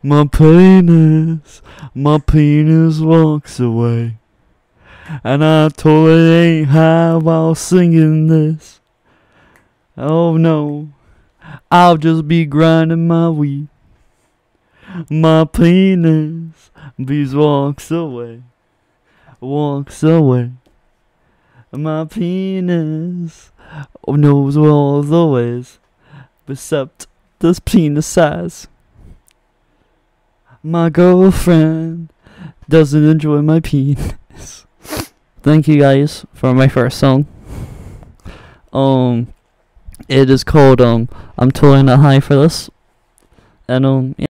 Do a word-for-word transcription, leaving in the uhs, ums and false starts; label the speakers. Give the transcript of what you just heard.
Speaker 1: My penis, my penis walks away. And I totally ain't high while singing this. Oh no, I'll just be grinding my weed. My penis, bees walks away, walks away. My penis knows all the ways, except this penis size. My girlfriend doesn't enjoy my penis. Thank you guys for my first song. Um, it is called um. I'm totally not high for this, and um. Yeah.